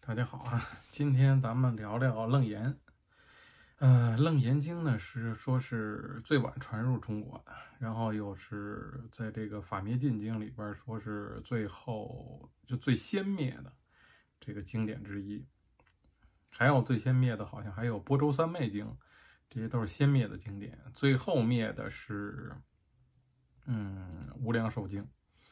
大家好啊，今天咱们聊聊《楞严》。《楞严经》呢说是最晚传入中国的，然后又是在这个《法灭尽经》里边说是最后就最先灭的这个经典之一。还有最先灭的，好像还有《般舟三昧经》，这些都是先灭的经典。最后灭的是无量寿经。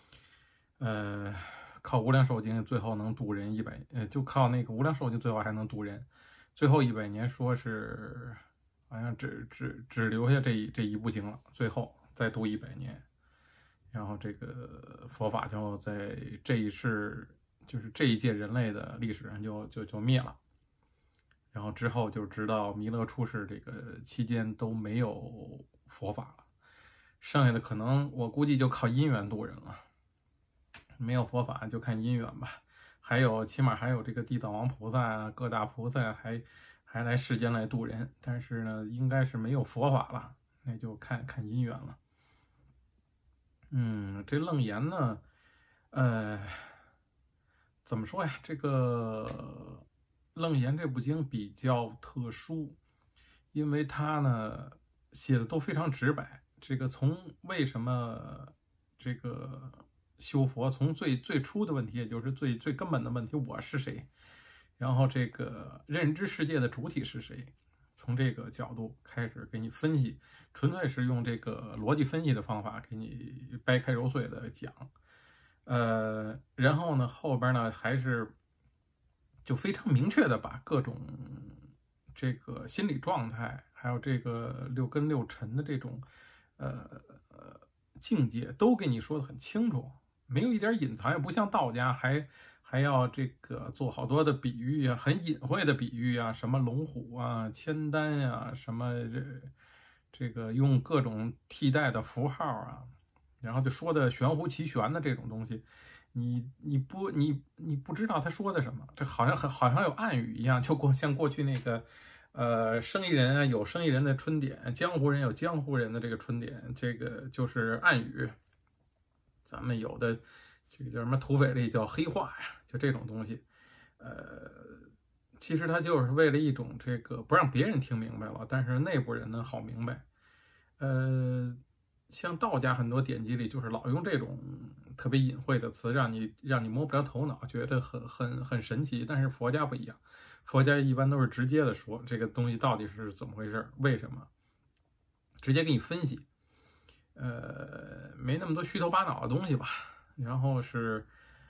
靠无量寿经最后能度人100，就靠那个无量寿经最后还能度人，最后100年说是好像只留下这一部经了，最后再度100年，然后这个佛法就在这一世，就是这一届人类的历史上就灭了，然后之后就直到弥勒出世这个期间都没有佛法了，剩下的可能我估计就靠因缘度人了。没有佛法就看因缘吧，起码还有这个地藏王菩萨啊，各大菩萨还来世间来度人，但是呢，应该是没有佛法了，那就看因缘了。这楞严呢，怎么说呀？这个楞严这部经比较特殊，因为它呢写的都非常直白。这个从为什么这个修佛，从最初的问题，也就是最根本的问题，我是谁？然后这个认知世界的主体是谁？从这个角度开始给你分析，纯粹是用这个逻辑分析的方法给你掰开揉碎的讲。然后呢，后边呢还是就非常明确的把各种这个心理状态，还有这个六根六尘的这种境界都给你说的很清楚，没有一点隐藏，也不像道家还要这个做好多的比喻啊，很隐晦的比喻啊，什么龙虎啊、签丹呀，什么这个用各种替代的符号啊，然后就说的玄乎其玄的这种东西，你不知道他说的什么，这好像有暗语一样，就像过去那个生意人啊有生意人的春典，江湖人有江湖人的这个春典，这个就是暗语。咱们有的这个叫什么土匪里叫黑话呀，就这种东西，其实他就是为了一种这个不让别人听明白了，但是内部人呢好明白。像道家很多典籍里就是老用这种特别隐晦的词，让你摸不着头脑，觉得很神奇。但是佛家不一样，佛家一般都是直接的说这个东西到底是怎么回事，为什么，直接给你分析。没那么多虚头巴脑的东西吧。然后是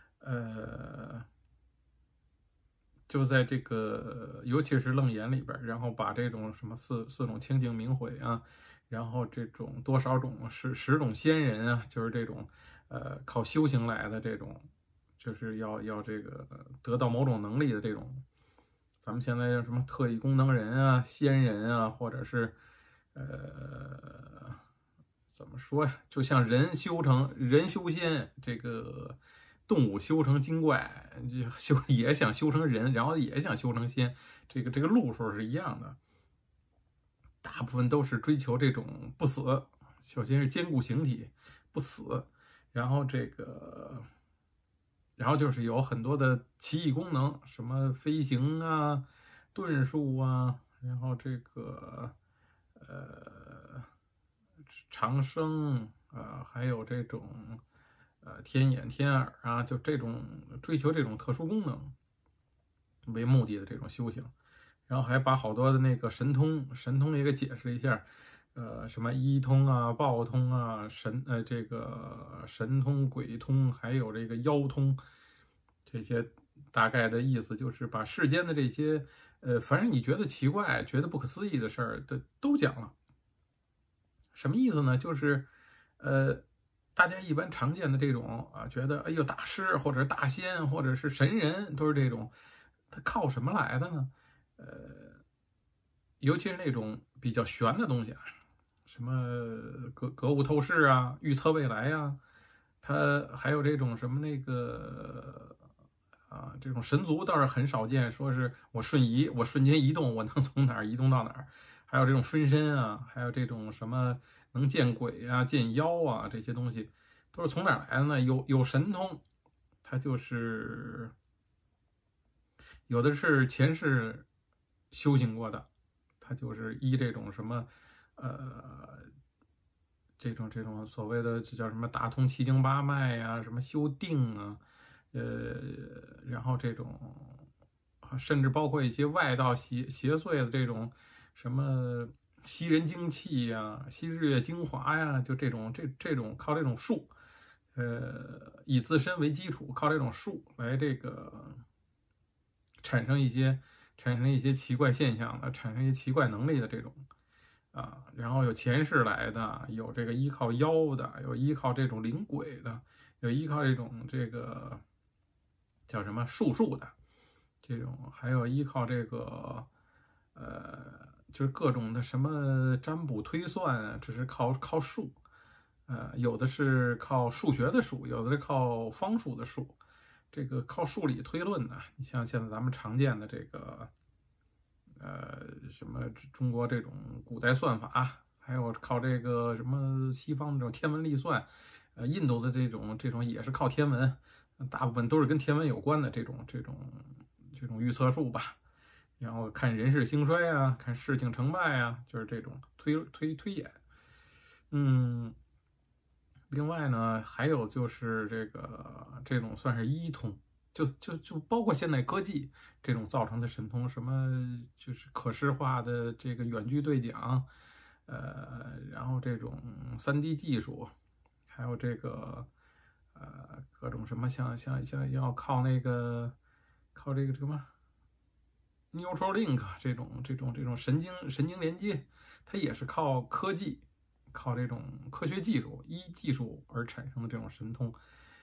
就在这个尤其是楞严里边，然后把这种什么四种清净明慧啊，然后这种多少种十种仙人啊，就是这种靠修行来的这种，就是要这个得到某种能力的这种，咱们现在叫什么特异功能人啊、仙人啊，或者是怎么说呀？就像人修仙，这个动物修成精怪，也想修成人，然后也想修成仙，这个路数是一样的。大部分都是追求这种不死，首先是坚固形体，不死，然后就是有很多的奇异功能，什么飞行啊、遁术啊，然后这个长生啊，还有这种天眼天耳啊，就这种追求这种特殊功能为目的的这种修行，然后还把好多的那个神通也给解释一下，什么一通啊、报通啊、这个神通、鬼通，还有这个妖通，这些大概的意思就是把世间的这些反正你觉得奇怪、觉得不可思议的事儿都讲了。什么意思呢？就是大家一般常见的这种啊，觉得哎呦大师或者大仙或者是神人都是这种，他靠什么来的呢？尤其是那种比较玄的东西啊，什么格物透视啊、预测未来啊，他还有这种什么那个啊，这种神族倒是很少见，说是我瞬间移动，我能从哪儿移动到哪儿。还有这种分身啊，还有这种什么能见鬼啊、见妖啊，这些东西都是从哪儿来的呢？有神通，它就是有的是前世修行过的，他就是依这种什么这种所谓的这叫什么打通七经八脉呀、什么修定啊，然后这种甚至包括一些外道邪祟的这种什么吸人精气呀、吸日月精华呀，就这种靠这种术，以自身为基础，靠这种术来这个产生一些奇怪现象的，产生一些奇怪能力的这种。然后有前世来的，有这个依靠妖的，有依靠这种灵鬼的，有依靠这种这个叫什么术的，这种还有依靠这个就是各种的什么占卜推算啊，这是靠术，有的是靠数学的术，有的是靠方术的术，这个靠数理推论的。你像现在咱们常见的这个。什么中国这种古代算法，还有靠这个什么西方这种天文历算，印度的这种也是靠天文，大部分都是跟天文有关的这种预测术吧。然后看人事兴衰啊，看事情成败啊，就是这种推演。另外呢，还有就是这种算是医通。就包括现代科技这种造成的神通，什么就是可视化的这个远距对讲，然后这种3D 技术，还有这个各种什么像要靠这个什么 Neuralink 这种神经连接，它也是靠科技，靠这种科学技术、技术而产生的这种神通，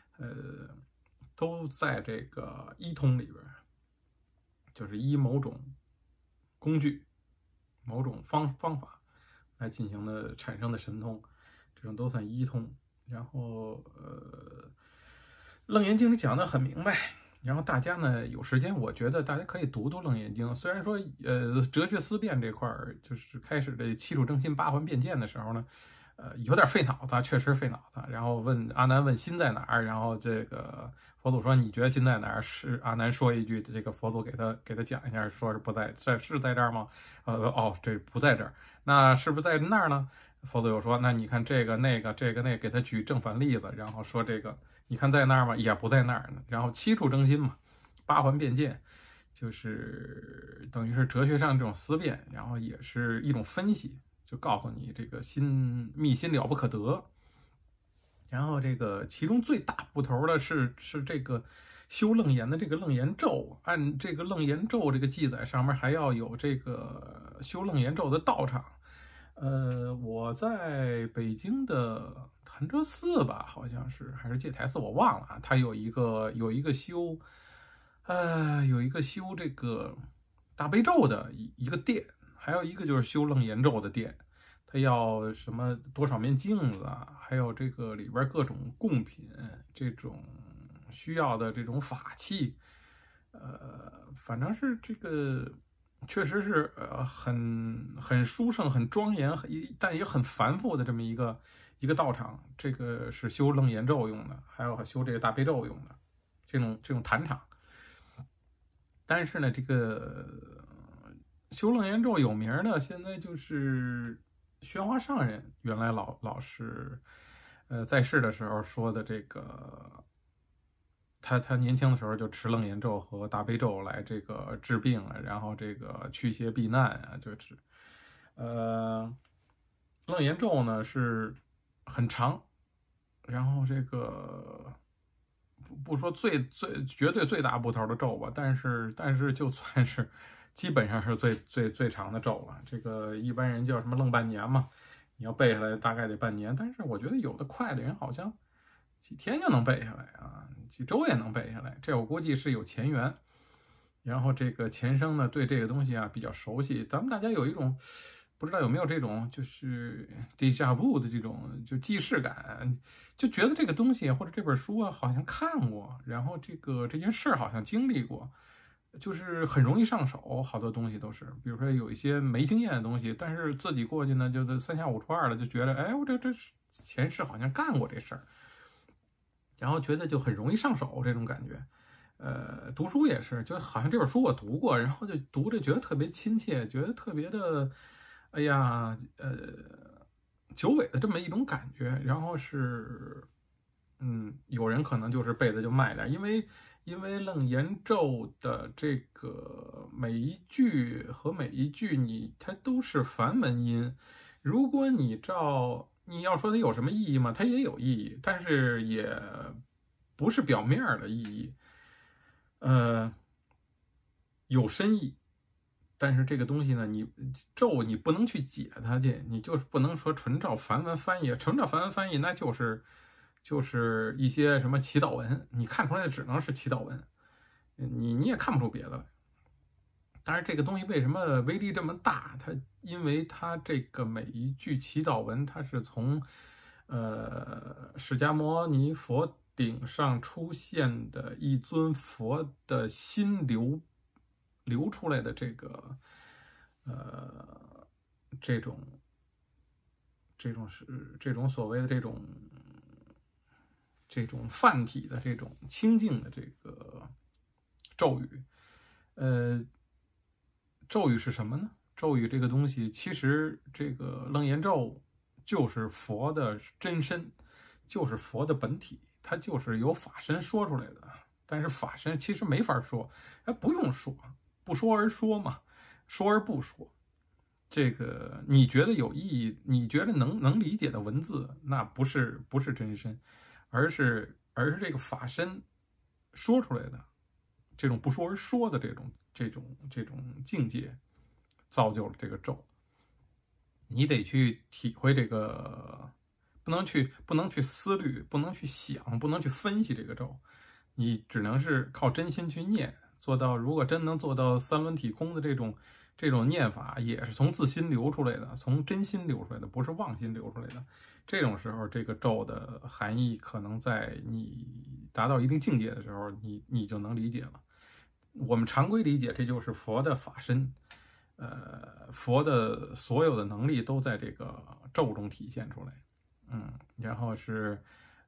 都在这个医通里边，就是依某种工具、某种方法来进行的产生的神通，这种都算医通。然后楞严经里讲的很明白，然后大家呢有时间，我觉得大家可以读楞严经。虽然说哲学思辨这块就是开始这七处正心八环辩见的时候呢，有点费脑子，确实费脑子。然后阿难问心在哪儿，然后这个佛祖说你觉得心在哪儿？是阿难说一句，这个佛祖给他讲一下，说是不在，是在这儿吗？这不在这儿，那是不是在那儿呢？佛祖又说，那你看这个那个，给他举正反例子，然后说这个你看在那儿吗？也不在那儿呢。然后七处正心嘛，八环辩见，就是等于是哲学上这种思辨，然后也是一种分析，就告诉你这个密心了不可得。然后这个其中最大部头的是这个修楞严的这个楞严咒，按这个楞严咒这个记载上面还要有这个修楞严咒的道场。我在北京的潭柘寺吧，好像是还是戒台寺，我忘了啊。它有一个修这个大悲咒的一个殿，还有一个就是修楞严咒的殿。它要什么多少面镜子啊，还有这个里边各种贡品，这种需要的这种法器，反正是这个确实是很殊胜、很庄严，但也很繁复的这么一个道场。这个是修楞严咒用的，还有修这个大悲咒用的这种坛场。但是呢，这个修楞严咒有名的，现在就是宣化上人原来老是在世的时候说的这个，他年轻的时候就持楞严咒和大悲咒来这个治病啊，然后这个驱邪避难啊，就是楞严咒呢是很长，然后这个不说绝对最大部头的咒吧，但是就算是基本上是最长的咒了。这个一般人叫什么楞半年嘛，你要背下来大概得半年，但是我觉得有的快的人好像几天就能背下来啊，几周也能背下来。这我估计是有前缘，然后这个前生呢对这个东西啊比较熟悉。咱们大家有一种不知道有没有这种就是 déjà vu 的这种就既视感，就觉得这个东西或者这本书啊好像看过，然后这件事好像经历过，就是很容易上手。好多东西都是，比如说有一些没经验的东西，但是自己过去呢，就是三下五除二的就觉得，哎，我这前世好像干过这事儿，然后觉得就很容易上手这种感觉。 读书也是，就好像这本书我读过，然后就读着觉得特别亲切，觉得特别的，哎呀，久违的这么一种感觉。然后是，有人可能就是被子就慢一点，因为楞严咒的这个每一句和每一句它都是梵文音，如果你要说它有什么意义吗？它也有意义，但是也不是表面的意义。有深意，但是这个东西呢，咒你不能去解它去，你就是不能说纯照梵文翻译，纯照梵文翻译那就是一些什么祈祷文，你看出来的只能是祈祷文，你也看不出别的来。但是这个东西为什么威力这么大？因为它这个每一句祈祷文，它是从释迦牟尼佛顶上出现的一尊佛的心流出来的这个这种所谓的这种泛体的这种清净的这个咒语。咒语是什么呢？咒语这个东西，其实这个楞严咒就是佛的真身，就是佛的本体，它就是由法身说出来的。但是法身其实没法说，不用说，不说而说嘛，说而不说。这个你觉得有意义，你觉得能理解的文字，那不是真身，而是这个法身说出来的这种不说而说的这种境界，造就了这个咒。你得去体会这个，不能去思虑，不能去想，不能去分析这个咒，你只能是靠真心去念，做到如果真能做到三轮体空的这种念法，也是从自心流出来的，从真心流出来的，不是妄心流出来的。这种时候，这个咒的含义可能在你达到一定境界的时候，你就能理解了。我们常规理解，这就是佛的法身，佛的所有的能力都在这个咒中体现出来。然后是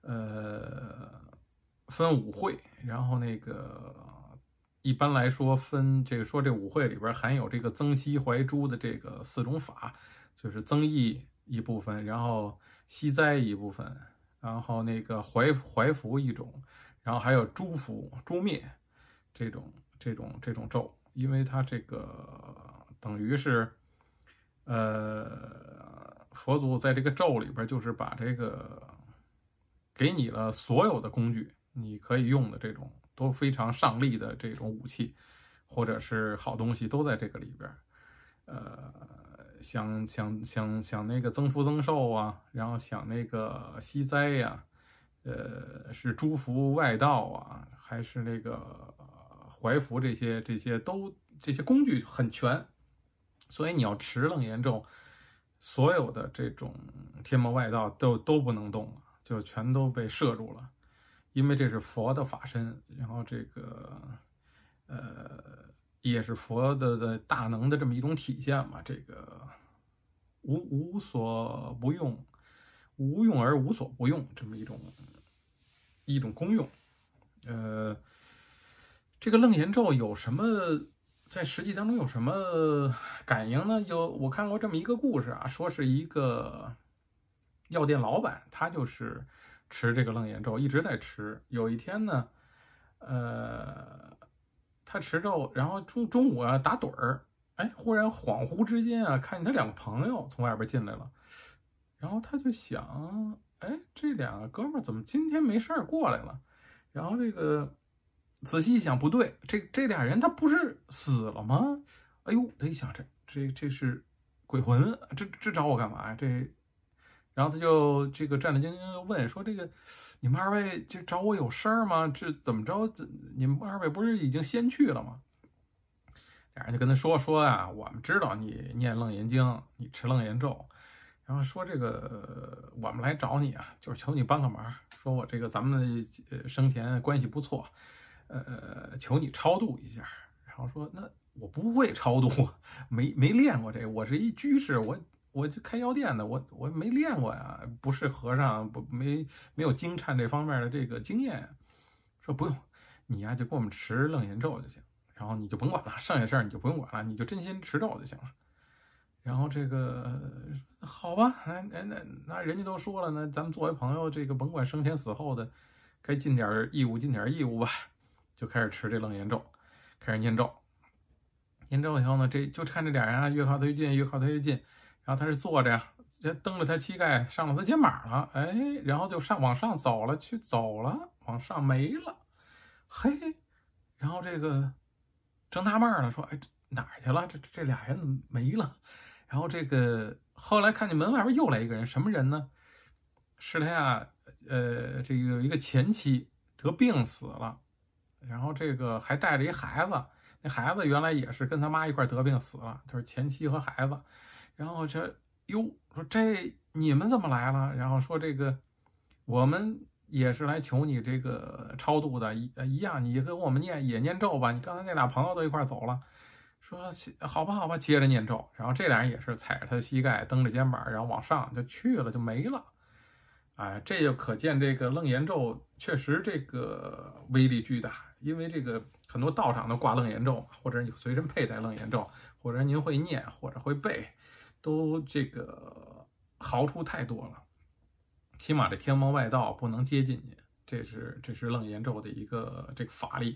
分五会，然后那个一般来说分这五会里边含有这个增息怀诛的这个4种法，就是增益一部分，然后息灾一部分，然后那个怀伏一种，然后还有诛伏诛灭这种咒，因为它这个等于是佛祖在这个咒里边就是把这个给你了所有的工具，你可以用的这种都非常上力的这种武器或者是好东西都在这个里边。想那个增福增寿啊，然后想那个息灾呀，是诸福外道啊，还是那个怀福，这些工具很全，所以你要持楞严咒，所有的这种天魔外道都不能动了，就全都被摄住了，因为这是佛的法身，然后这个也是佛的大能的这么一种体现嘛。这个无所不用，无用而无所不用，这么一种功用。这个楞严咒有什么在实际当中有什么感应呢？我看过这么一个故事啊，说是一个药店老板，他就是持这个楞严咒，一直在持。有一天呢，他持咒，然后中午啊打盹儿，忽然恍惚之间啊，看见他2个朋友从外边进来了，然后他就想，这2个哥们儿怎么今天没事过来了？然后这个仔细一想，不对，这俩人他不是死了吗？哎呦，他一想，这是鬼魂，这找我干嘛呀？然后他就这个战战兢兢问说：“这个你们2位这找我有事儿吗？这怎么着？你们2位不是已经先去了吗？”俩人就跟他说啊，我们知道你念楞严经，你持楞严咒，然后说这个我们来找你啊，就是求你帮个忙，说我这个咱们生前关系不错，求你超度一下。然后说那我不会超度，没练过这个，我是一居士，我就开药店的，我没练过呀，不是和尚，没有经忏这方面的这个经验。说不用， 你呀就给我们持楞严咒就行，然后你就甭管了，剩下事儿你就不用管了，你就真心持咒就行了。然后这个好吧，那人家都说了，那咱们作为朋友，这个甭管生前死后的，该尽点义务尽点义务吧，就开始持这楞严咒，开始念咒。念咒以后呢，这就看这俩人啊，越靠他越近，越靠他越近。然后他是坐着呀，这蹬着他膝盖上了他肩膀了，哎，然后就往上走了，走了，往上没了，嘿，然后这个正纳闷呢，说，哎，哪儿去了？这俩人怎么没了？然后这个后来看见门外边又来一个人，什么人呢？是他呀，这个有一个前妻得病死了，然后这个还带着一孩子，那孩子原来也是跟他妈一块得病死了，就是前妻和孩子。然后哟，说这你们怎么来了？然后说这个我们也是来求你这个超度的，一样，你跟我们也念咒吧。你刚才那俩朋友都一块走了，说好吧好吧，接着念咒。然后这俩人也是踩着他的膝盖，蹬着肩膀，然后往上就去了，就没了。哎，这就可见这个楞严咒确实这个威力巨大，因为这个很多道场都挂楞严咒，或者你随身佩戴楞严咒，或者您会念或者会背，都这个好处太多了。起码这天魔外道不能接近您，这是楞严咒的一个这个法力。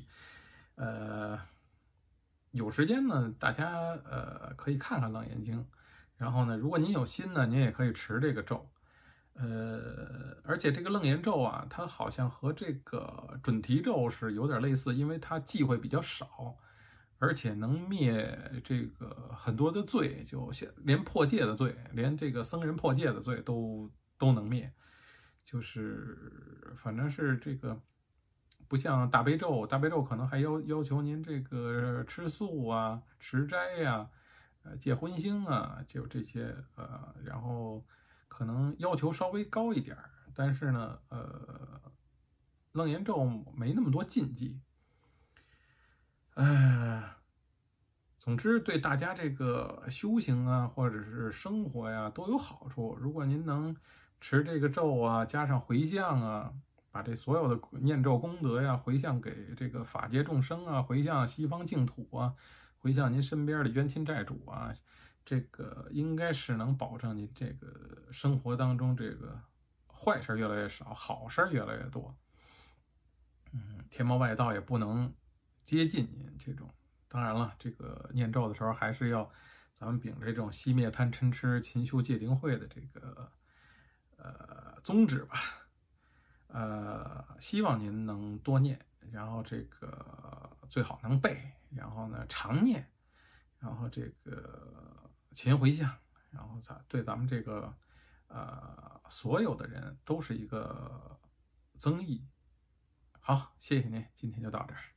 有时间呢，大家可以看看楞严经，然后呢，如果您有心呢，您也可以持这个咒。而且这个楞严咒啊，它好像和这个准提咒是有点类似，因为它忌讳比较少，而且能灭这个很多的罪，就连破戒的罪，连这个僧人破戒的罪都能灭。就是反正是这个不像大悲咒，大悲咒可能还要求您这个吃素啊、持斋呀、戒荤腥啊，就这些然后可能要求稍微高一点，但是呢，楞严咒没那么多禁忌。总之对大家这个修行啊，或者是生活呀，都有好处。如果您能持这个咒啊，加上回向啊，把这所有的念咒功德呀，回向给这个法界众生啊，回向西方净土啊，回向您身边的冤亲债主啊，这个应该是能保证您这个生活当中这个坏事越来越少，好事越来越多。天魔外道也不能接近您这种。当然了，这个念咒的时候还是要咱们秉着这种熄灭贪嗔痴、勤修戒定慧的这个宗旨吧。希望您能多念，然后这个最好能背，然后呢常念，然后这个勤回向，然后对咱们这个所有的人都是一个增益。好，谢谢您，今天就到这儿。